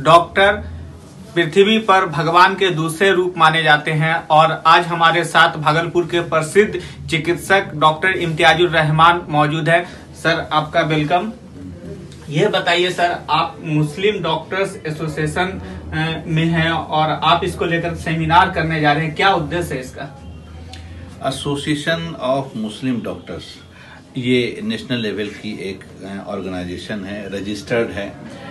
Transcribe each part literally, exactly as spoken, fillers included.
Doctor पृथ्वी पर भगवान के दूसरे रूप माने जाते हैं और आज हमारे साथ भागलपुर के प्रसिद्ध चिकित्सक डॉक्टर इम्तियाजुर रहमान मौजूद है। सर आपका वेलकम। ये बताइए सर, आप मुस्लिम डॉक्टर्स एसोसिएशन में हैं और आप इसको लेकर सेमिनार करने जा रहे हैं, क्या उद्देश्य है इसका? एसोसिएशन ऑफ मुस्लिम डॉक्टर्स ये नेशनल लेवल की एक ऑर्गेनाइजेशन है, रजिस्टर्ड है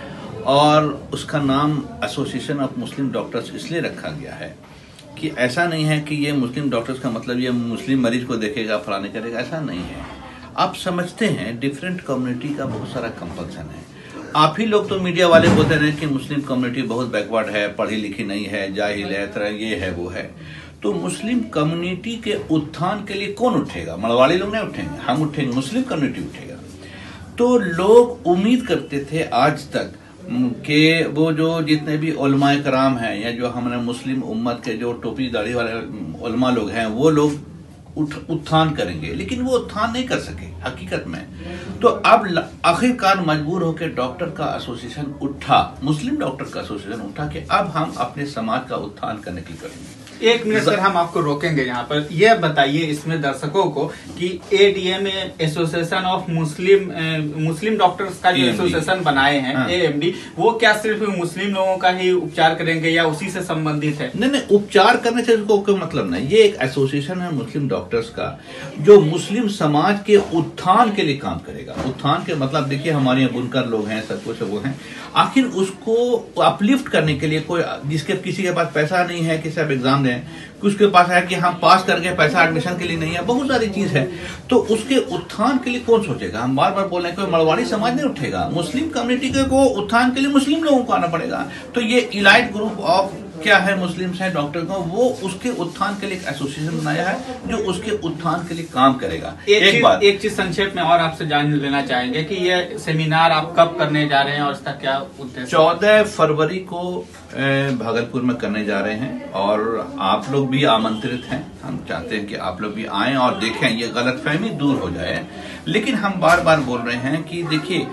और उसका नाम एसोसिएशन ऑफ मुस्लिम डॉक्टर्स इसलिए रखा गया है कि ऐसा नहीं है कि ये मुस्लिम डॉक्टर्स का मतलब ये मुस्लिम मरीज को देखेगा फलाने करेगा, ऐसा नहीं है। आप समझते हैं डिफरेंट कम्युनिटी का बहुत सारा कंपल्सन है। आप ही लोग तो मीडिया वाले बोलते रहे कि मुस्लिम कम्युनिटी बहुत बैकवर्ड है, पढ़ी लिखी नहीं है, जाहिल है, तरह ये है वो है। तो मुस्लिम कम्युनिटी के उत्थान के लिए कौन उठेगा? मरवाड़ी लोग नहीं उठेंगे, हम उठेंगे, मुस्लिम कम्युनिटी उठेगा। तो लोग उम्मीद करते थे आज तक कि वो जो जितने भी उलमाए कराम हैं या जो हमारे मुस्लिम उम्मत के जो टोपी दाढ़ी वाले उलमा लोग हैं वो लोग उठ उत्थान करेंगे, लेकिन वो उत्थान नहीं कर सके हकीकत में। तो अब आखिरकार मजबूर होकर डॉक्टर का एसोसिएशन उठा, मुस्लिम डॉक्टर का एसोसिएशन उठा कि अब हम अपने समाज का उत्थान करने की करेंगे। एक मिनट सर, हम आपको रोकेंगे यहाँ पर। यह बताइए इसमें दर्शकों को कि ADM association of Muslim Muslim doctors का जो एसोसिएशन बनाए हैं, हाँ। एएमडी, वो क्या सिर्फ मुस्लिम लोगों का ही उपचार करेंगे या उसी से संबंधित है? नहीं नहीं, उपचार करने से उसको कोई मतलब नहीं। ये एक एसोसिएशन है मुस्लिम डॉक्टर्स का जो मुस्लिम समाज के उत्थान के लिए काम करेगा। उत्थान के मतलब देखिए, हमारे यहाँ बुनकर लोग हैं, सब कुछ वो हैं, आखिर उसको अपलिफ्ट करने के लिए कोई जिसके किसी के पास पैसा नहीं है कि सब एग्जाम दें, उसके पास है कि हम पास करके पैसा एडमिशन के लिए नहीं है, बहुत सारी चीज है। तो उसके उत्थान के लिए कौन सोचेगा? हम बार बार बोल रहे हैं कोई मरवाड़ी समाज नहीं उठेगा, मुस्लिम कम्युनिटी के को उत्थान के लिए मुस्लिम लोगों को आना पड़ेगा। तो ये इलाइट ग्रुप ऑफ क्या है मुस्लिम्स है डॉक्टर को, वो उसके उत्थान के लिए एक एसोसिएशन बनाया है जो उसके उत्थान के लिए काम करेगा। एक, एक बात एक चीज संक्षेप में और आपसे जान लेना चाहेंगे कि ये सेमिनार आप कब करने जा रहे हैं और इसका क्या उद्देश्य? चौदह फरवरी को भागलपुर में करने जा रहे हैं और आप लोग भी आमंत्रित हैं। हम चाहते हैं कि आप लोग भी आएं और देखें, ये गलतफहमी दूर हो जाए। लेकिन हम बार बार बोल रहे हैं कि देखिए,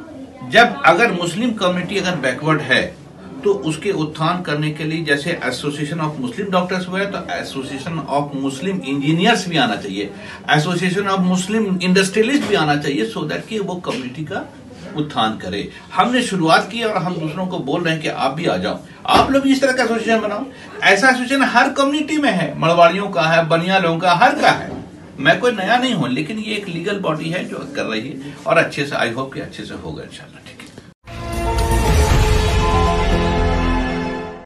जब अगर मुस्लिम कम्युनिटी अगर बैकवर्ड है तो उसके उत्थान करने के लिए जैसे एसोसिएशन ऑफ मुस्लिम डॉक्टर्स हुआ है तो एसोसिएशन ऑफ मुस्लिम इंजीनियर्स भी आना चाहिए, एसोसिएशन ऑफ मुस्लिम इंडस्ट्रियलिस्ट भी आना चाहिए, सो दैट कि वो कम्युनिटी का उत्थान करे। हमने शुरुआत की और हम दूसरों को बोल रहे हैं कि आप भी आ जाओ, आप लोग भी इस तरह का एसोसिएशन बनाओ। ऐसा एसोसिएशन हर कम्युनिटी में है, मरवाड़ियों का है, बनिया लोगों का, हर का है। मैं कोई नया नहीं हूं, लेकिन ये एक लीगल बॉडी है जो कर रही है और अच्छे से, आई होप कि अच्छे से होगा इंशाल्लाह। ठीक है।